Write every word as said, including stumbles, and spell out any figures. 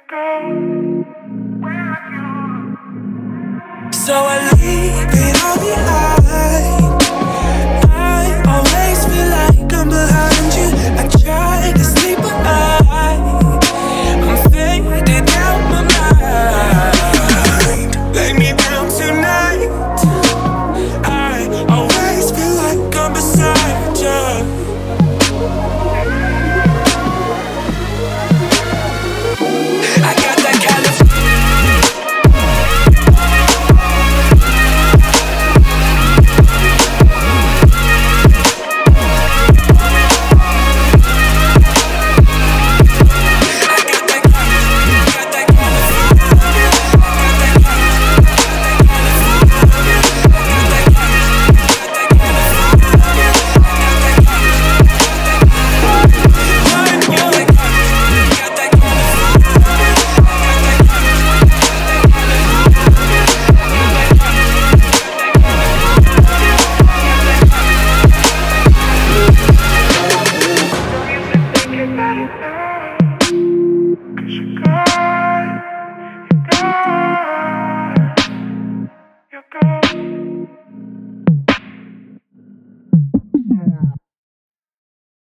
So I leave it all behind. I always feel like I'm behind you. I try to sleep but I I'm fading out my mind. Lay me down tonight. I always feel like I'm beside you. I got that kind of Yeah.